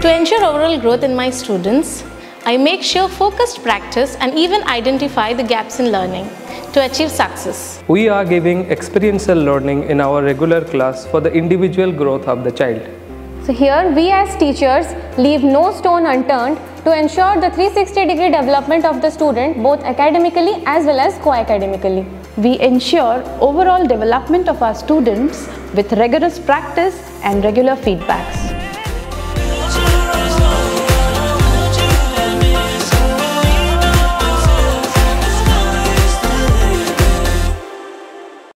To ensure overall growth in my students, I make sure focused practice and even identify the gaps in learning to achieve success. We are giving experiential learning in our regular class for the individual growth of the child. So here we as teachers leave no stone unturned to ensure the 360-degree development of the student both academically as well as co-academically. We ensure overall development of our students with rigorous practice and regular feedbacks.